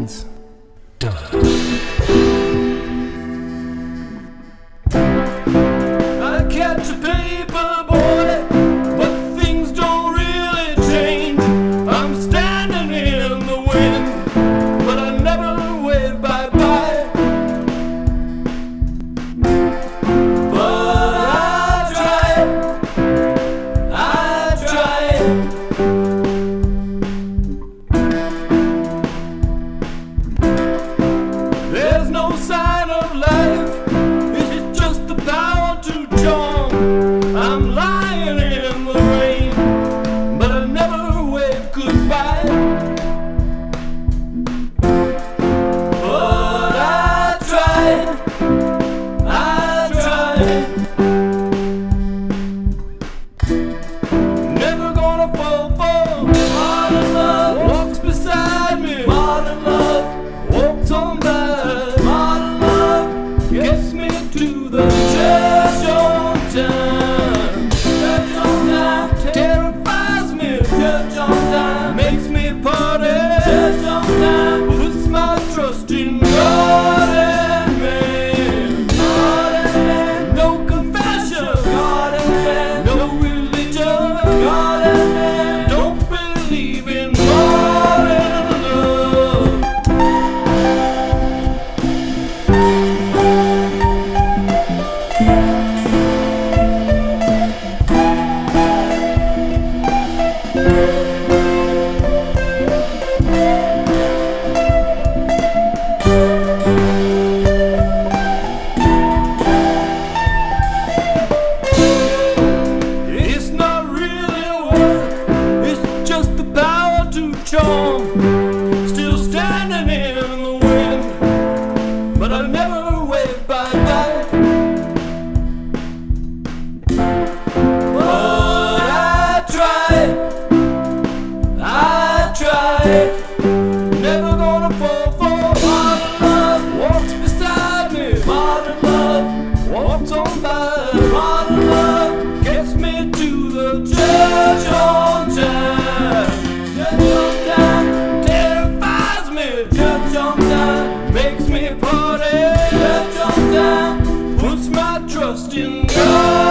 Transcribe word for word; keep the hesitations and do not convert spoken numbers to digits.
begins. Dun. I catch a paper boy, but things don't really change. I'm standing in the wind, but I never wave bye-bye. But I tried, I tried. There's no sign of life, it's just the power to jump. I'm lying in the rain, but I never wave goodbye. But I tried, I tried. Never gonna fall for modern love. Walks beside me, modern love. Walks on by, modern love. Gets me to the church on time. Church on time terrifies me. Church on time makes me party. Church on time puts my trust in God and man. God and man. No confession. God and man. No religion. God and man. Don't believe in modern love. It's not really work, it's just the power to charm. Still standing in the wind, but I never wave bye-bye. But I tried, I tried. Never gonna fall for modern love. Walks beside me, modern love. Walks on by, modern love. Gets me to the church on time. Church on time terrifies me. Church on time makes me party. Church on time puts my trust in God.